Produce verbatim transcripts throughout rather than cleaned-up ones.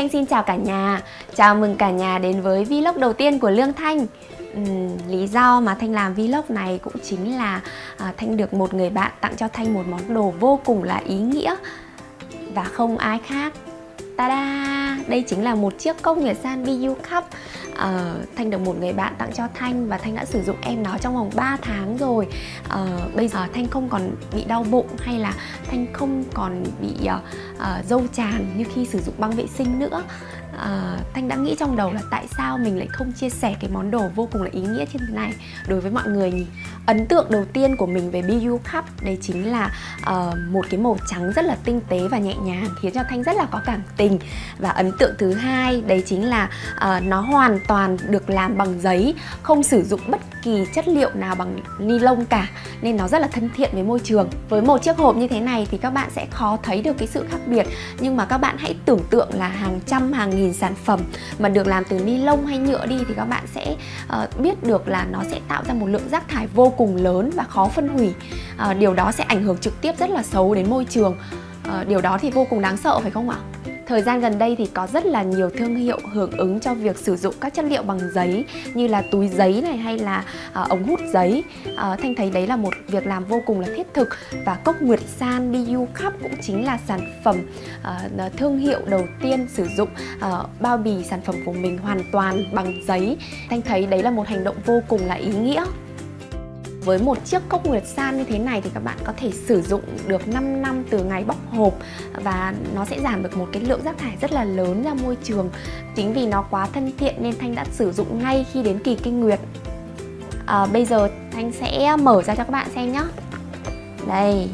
Thanh xin chào cả nhà. Chào mừng cả nhà đến với vlog đầu tiên của Lương Thanh. uhm, Lý do mà Thanh làm vlog này cũng chính là à, Thanh được một người bạn tặng cho Thanh một món đồ vô cùng là ý nghĩa. Và không ai khác, ta-da! Đây chính là một chiếc cốc Nguyệt San bê u Cup. à, Thanh được một người bạn tặng cho Thanh và Thanh đã sử dụng em nó trong vòng ba tháng rồi. à, Bây giờ Thanh không còn bị đau bụng hay là Thanh không còn bị uh, uh, râu tràn như khi sử dụng băng vệ sinh nữa. À, Thanh đã nghĩ trong đầu là tại sao mình lại không chia sẻ cái món đồ vô cùng là ý nghĩa như thế này đối với mọi người nhỉ. Ấn tượng đầu tiên của mình về bê u Cup đấy chính là uh, một cái màu trắng rất là tinh tế và nhẹ nhàng, khiến cho Thanh rất là có cảm tình. Và ấn tượng thứ hai đấy chính là uh, nó hoàn toàn được làm bằng giấy, không sử dụng bất kỳ chất liệu nào bằng ni lông cả, nên nó rất là thân thiện với môi trường. Với một chiếc hộp như thế này thì các bạn sẽ khó thấy được cái sự khác biệt, nhưng mà các bạn hãy tưởng tượng là hàng trăm hàng nghìn sản phẩm mà được làm từ ni lông hay nhựa đi thì các bạn sẽ uh, biết được là nó sẽ tạo ra một lượng rác thải vô cùng lớn và khó phân hủy. uh, Điều đó sẽ ảnh hưởng trực tiếp rất là xấu đến môi trường. uh, Điều đó thì vô cùng đáng sợ phải không ạ? Thời gian gần đây thì có rất là nhiều thương hiệu hưởng ứng cho việc sử dụng các chất liệu bằng giấy, như là túi giấy này hay là uh, ống hút giấy. uh, Thanh thấy đấy là một việc làm vô cùng là thiết thực. Và cốc Nguyệt San bê u Cup cũng chính là sản phẩm uh, thương hiệu đầu tiên sử dụng uh, bao bì sản phẩm của mình hoàn toàn bằng giấy. Thanh thấy đấy là một hành động vô cùng là ý nghĩa. Với một chiếc cốc Nguyệt San như thế này thì các bạn có thể sử dụng được năm năm từ ngày bóc hộp, và nó sẽ giảm được một cái lượng rác thải rất là lớn ra môi trường. Chính vì nó quá thân thiện nên Thanh đã sử dụng ngay khi đến kỳ kinh nguyệt. à, Bây giờ Thanh sẽ mở ra cho các bạn xem nhé. Đây,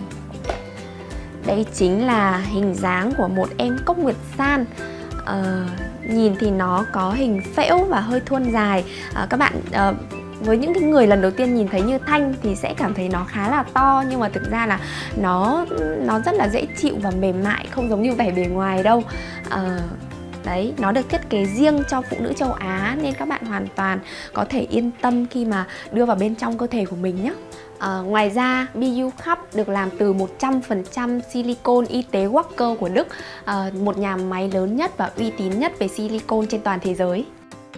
đây chính là hình dáng của một em cốc Nguyệt San. à, Nhìn thì nó có hình phễu và hơi thuôn dài. à, Các bạn à, với những cái người lần đầu tiên nhìn thấy như Thanh thì sẽ cảm thấy nó khá là to, nhưng mà thực ra là nó nó rất là dễ chịu và mềm mại, không giống như vẻ bề ngoài đâu. à, Đấy, nó được thiết kế riêng cho phụ nữ châu Á nên các bạn hoàn toàn có thể yên tâm khi mà đưa vào bên trong cơ thể của mình nhé. À, ngoài ra, bê u Cup được làm từ một trăm phần trăm silicon y tế Wacker của Đức, à, một nhà máy lớn nhất và uy tín nhất về silicon trên toàn thế giới.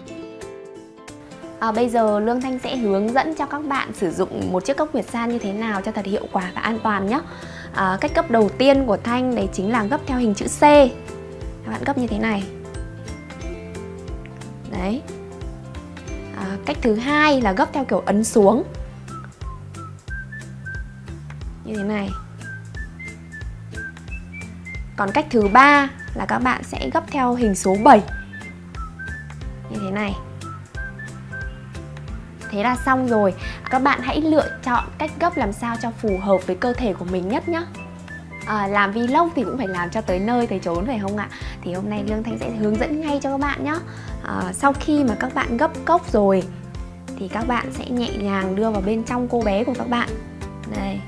À, bây giờ Lương Thanh sẽ hướng dẫn cho các bạn sử dụng một chiếc cốc Nguyệt San như thế nào cho thật hiệu quả và an toàn nhé. à, Cách gấp đầu tiên của Thanh đấy chính là gấp theo hình chữ C. Các bạn gấp như thế này. Đấy. à, Cách thứ hai là gấp theo kiểu ấn xuống như thế này. Còn cách thứ ba là các bạn sẽ gấp theo hình số bảy như thế này. Thế là xong rồi. Các bạn hãy lựa chọn cách gấp làm sao cho phù hợp với cơ thể của mình nhất nhé. à, Làm vlog thì cũng phải làm cho tới nơi tới chốn phải không ạ? Thì hôm nay Lương Thanh sẽ hướng dẫn ngay cho các bạn nhé. à, Sau khi mà các bạn gấp cốc rồi thì các bạn sẽ nhẹ nhàng đưa vào bên trong cô bé của các bạn. Đây.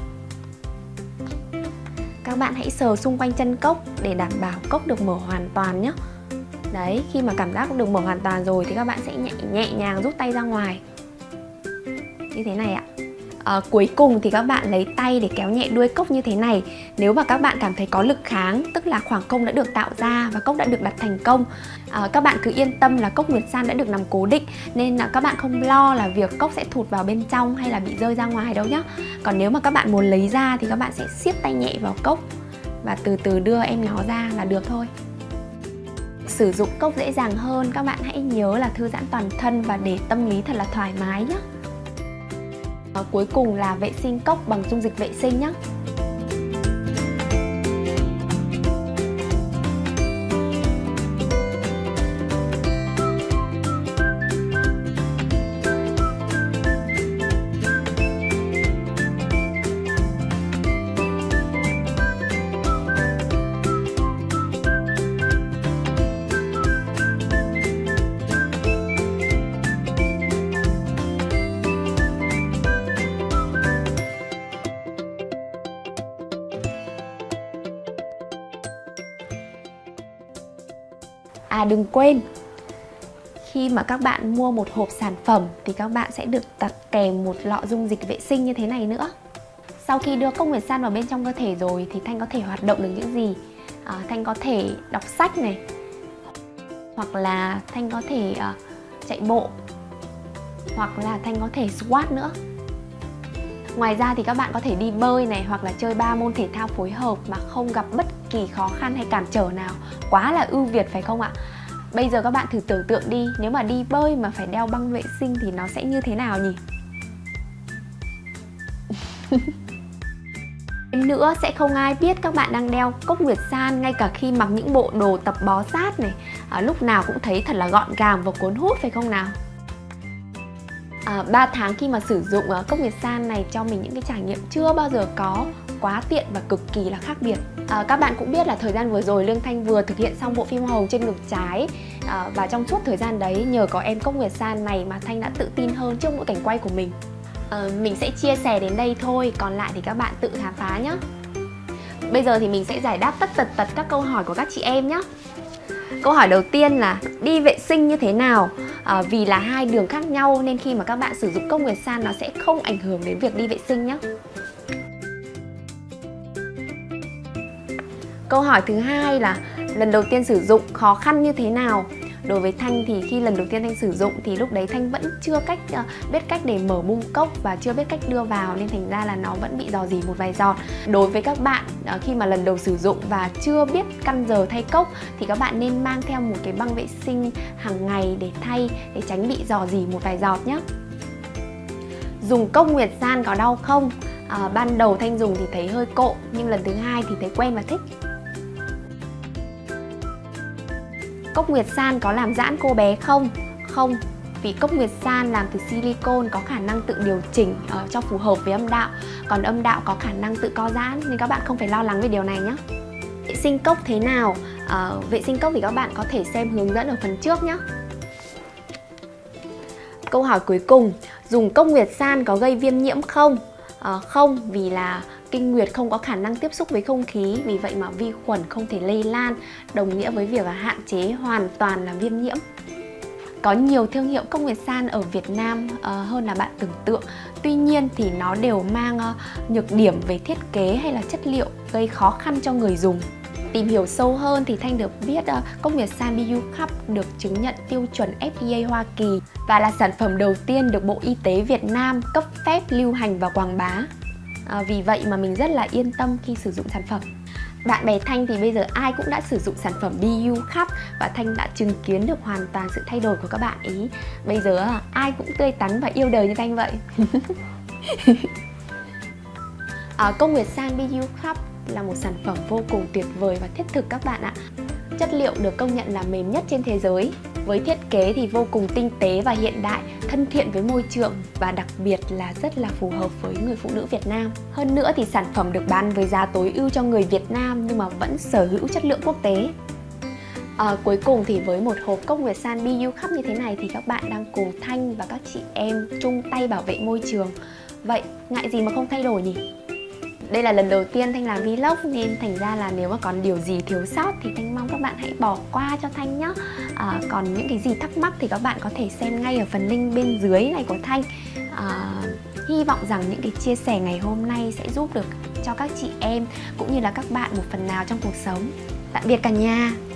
Các bạn hãy sờ xung quanh chân cốc để đảm bảo cốc được mở hoàn toàn nhé. Đấy, khi mà cảm giác được mở hoàn toàn rồi thì các bạn sẽ nhẹ, nhẹ nhàng rút tay ra ngoài như thế này ạ. à, Cuối cùng thì các bạn lấy tay để kéo nhẹ đuôi cốc như thế này. Nếu mà các bạn cảm thấy có lực kháng, tức là khoảng không đã được tạo ra và cốc đã được đặt thành công, à, các bạn cứ yên tâm là cốc Nguyệt San đã được nằm cố định, nên là các bạn không lo là việc cốc sẽ thụt vào bên trong hay là bị rơi ra ngoài đâu nhé. Còn nếu mà các bạn muốn lấy ra thì các bạn sẽ siết tay nhẹ vào cốc và từ từ đưa em nó ra là được thôi. Sử dụng cốc dễ dàng hơn, các bạn hãy nhớ là thư giãn toàn thân và để tâm lý thật là thoải mái nhé. à, Cuối cùng là vệ sinh cốc bằng dung dịch vệ sinh nhé. À đừng quên, khi mà các bạn mua một hộp sản phẩm thì các bạn sẽ được tặng kèm một lọ dung dịch vệ sinh như thế này nữa. Sau khi đưa cốc Nguyệt San vào bên trong cơ thể rồi thì Thanh có thể hoạt động được những gì? À, Thanh có thể đọc sách này, hoặc là Thanh có thể uh, chạy bộ, hoặc là Thanh có thể squat nữa. Ngoài ra thì các bạn có thể đi bơi này, hoặc là chơi ba môn thể thao phối hợp mà không gặp bất kỳ khó khăn hay cản trở nào. Quá là ưu việt phải không ạ? Bây giờ các bạn thử tưởng tượng đi, nếu mà đi bơi mà phải đeo băng vệ sinh thì nó sẽ như thế nào nhỉ? Thêm nữa, sẽ không ai biết các bạn đang đeo cốc nguyệt san ngay cả khi mặc những bộ đồ tập bó sát này, à, lúc nào cũng thấy thật là gọn gàng và cuốn hút phải không nào? À, ba tháng khi mà sử dụng uh, cốc nguyệt san này cho mình những cái trải nghiệm chưa bao giờ có, quá tiện và cực kỳ là khác biệt. À, các bạn cũng biết là thời gian vừa rồi Lương Thanh vừa thực hiện xong bộ phim Hoa hồng trên ngực trái, à, và trong suốt thời gian đấy nhờ có em cốc nguyệt san này mà Thanh đã tự tin hơn trước mỗi cảnh quay của mình. À, mình sẽ chia sẻ đến đây thôi, còn lại thì các bạn tự khám phá nhé. Bây giờ thì mình sẽ giải đáp tất tật tật các câu hỏi của các chị em nhé. Câu hỏi đầu tiên là đi vệ sinh như thế nào? À, vì là hai đường khác nhau nên khi mà các bạn sử dụng cốc nguyệt san nó sẽ không ảnh hưởng đến việc đi vệ sinh nhé. Câu hỏi thứ hai là lần đầu tiên sử dụng khó khăn như thế nào? Đối với Thanh thì khi lần đầu tiên Thanh sử dụng thì lúc đấy Thanh vẫn chưa cách uh, biết cách để mở bung cốc và chưa biết cách đưa vào, nên thành ra là nó vẫn bị rò rỉ một vài giọt. Đối với các bạn uh, khi mà lần đầu sử dụng và chưa biết căn giờ thay cốc thì các bạn nên mang theo một cái băng vệ sinh hàng ngày để thay, để tránh bị rò rỉ một vài giọt nhé. Dùng cốc nguyệt san có đau không? Uh, ban đầu Thanh dùng thì thấy hơi cộ, nhưng lần thứ hai thì thấy quen và thích. Cốc nguyệt san có làm giãn cô bé không? Không, vì cốc nguyệt san làm từ silicone có khả năng tự điều chỉnh uh, cho phù hợp với âm đạo. Còn âm đạo có khả năng tự co giãn nên các bạn không phải lo lắng về điều này nhé. Vệ sinh cốc thế nào? Uh, vệ sinh cốc thì các bạn có thể xem hướng dẫn ở phần trước nhé. Câu hỏi cuối cùng, dùng cốc nguyệt san có gây viêm nhiễm không? Uh, không, vì là kinh nguyệt không có khả năng tiếp xúc với không khí, vì vậy mà vi khuẩn không thể lây lan, đồng nghĩa với việc là hạn chế hoàn toàn là viêm nhiễm. Có nhiều thương hiệu cốc nguyệt san ở Việt Nam uh, hơn là bạn tưởng tượng. Tuy nhiên thì nó đều mang uh, nhược điểm về thiết kế hay là chất liệu gây khó khăn cho người dùng. Tìm hiểu sâu hơn thì Thanh được biết uh, cốc nguyệt san bê u Cup được chứng nhận tiêu chuẩn ép đê a Hoa Kỳ và là sản phẩm đầu tiên được Bộ Y tế Việt Nam cấp phép lưu hành và quảng bá. À, vì vậy mà mình rất là yên tâm khi sử dụng sản phẩm. Bạn bè Thanh thì bây giờ ai cũng đã sử dụng sản phẩm bê u Cup và Thanh đã chứng kiến được hoàn toàn sự thay đổi của các bạn ý. Bây giờ ai cũng tươi tắn và yêu đời như Thanh vậy. à, Cốc nguyệt san bê u Cup là một sản phẩm vô cùng tuyệt vời và thiết thực các bạn ạ. Chất liệu được công nhận là mềm nhất trên thế giới. Với thiết kế thì vô cùng tinh tế và hiện đại, thân thiện với môi trường và đặc biệt là rất là phù hợp với người phụ nữ Việt Nam. Hơn nữa thì sản phẩm được bán với giá tối ưu cho người Việt Nam nhưng mà vẫn sở hữu chất lượng quốc tế. À, cuối cùng thì với một hộp cốc nguyệt san bê u Cup như thế này thì các bạn đang cùng Thanh và các chị em chung tay bảo vệ môi trường. Vậy ngại gì mà không thay đổi nhỉ? Đây là lần đầu tiên Thanh làm vlog nên thành ra là nếu mà còn điều gì thiếu sót thì Thanh mong các bạn hãy bỏ qua cho Thanh nhé. à, Còn những cái gì thắc mắc thì các bạn có thể xem ngay ở phần link bên dưới này của Thanh. à, Hy vọng rằng những cái chia sẻ ngày hôm nay sẽ giúp được cho các chị em cũng như là các bạn một phần nào trong cuộc sống. Tạm biệt cả nhà.